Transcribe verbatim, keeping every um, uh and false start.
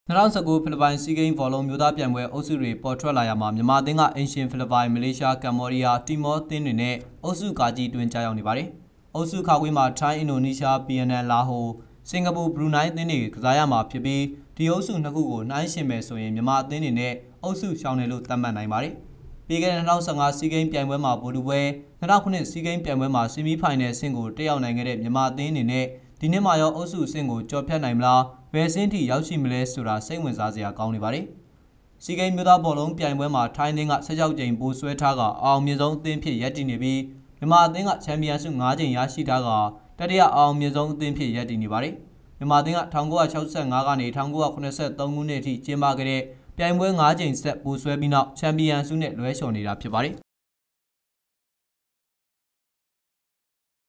၂၀၁၉ဖိလစ်ပိုင်စီးကိန်းဘောလုံးမျိုးသားပြိုင်ပွဲအုပ်စုတွေပေါ်ထွက်လာရမှာမြန်မာအသင်းကအင်ရှင်ဖိလစ်ပိုင်မလေးရှားကမ္ဘောဒီးယားတီမောအသင်းတွေနဲ့အုပ်စုကာကြီးတွင်ကြားရောက်နေပါတယ်။အုပ်စုခါခွေးမှာထိုင်းအင်ဒိုနီးရှားဗီယက်နမ်လာဟိုစင်ကာပူဘရူနိုင်းအသင်းတွေကစားရမှာဖြစ်ပြီးဒီအုပ်စုနှစ်ခုကိုနှိုင်းယှဉ်မယ်ဆိုရင်မြန်မာအသင်းတွေနဲ့အုပ်စုရှောင်တယ်လို့သတ်မှတ်နိုင်ပါတယ်။ပြီးခဲ့တဲ့၂၀၁၅စီးကိန်းပြိုင်ပွဲမှာဗိုလ်တူပွဲ၂၀၀၉စီးကိန်းပြိုင်ပွဲမှာဆီမီဖိုင်နယ်အဆင့်ကိုတက်ရောက်နိုင်ခဲ့တဲ့မြန်မာအသင်းအနေနဲ့ဒီနှစ်မှာရောအုပ်စုအဆင့်ကိုကျော်ဖြတ်နိုင်မလားဘယ်အဆင့်ထိရောက်ရှိမလဲဆိုတာစိတ်ဝင်စားစရာကောင်းနေပါတယ်။စီးကိန်းမျိုးသားဘောလုံးပြိုင်ပွဲမှာထိုင်းအသင်းက၁၆ကြိမ်ပိုဆွဲထားကအောင်မြင်ဆုံးအသင်းဖြစ်ရပ်တည်နေပြီးမြန်မာအသင်းကချန်ပီယံဆု၅ကြိမ်ရရှိထားကတတိယအောင်မြင်ဆုံးအသင်းဖြစ်ရပ်တည်နေပါတယ်။မြန်မာအသင်းက၁၉၆၅ကနေ၁၉၇၃ခုနှစ်အထိကျင်းပခဲ့တဲ့ပြိုင်ပွဲ၅ကြိမ်ဆက်ပိုဆွဲပြီးနောက်ချန်ပီယံဆုနဲ့လွဲချော်နေတာဖြစ်ပါတယ်